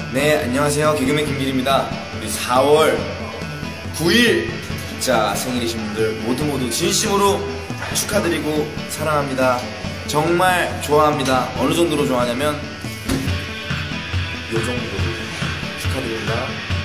네, 안녕하세요. 개그맨 김길입니다. 우리 4월 9일 진짜 생일이신 분들 모두 진심으로 축하드리고 사랑합니다. 정말 좋아합니다. 어느 정도로 좋아하냐면 요 정도로 축하드립니다.